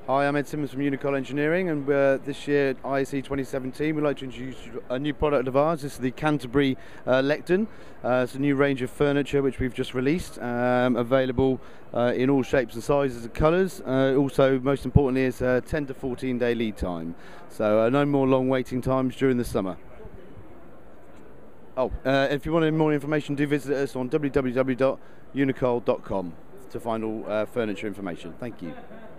Hi, I'm Ed Simmons from Unicol Engineering, and this year at ISE 2017 we'd like to introduce a new product of ours. This is the Canterbury Lecturn. It's a new range of furniture which we've just released, available in all shapes and sizes and colours. Also, most importantly, is a 10 to 14 day lead time, so no more long waiting times during the summer. If you want any more information, do visit us on www.unicol.com to find all furniture information. Thank you.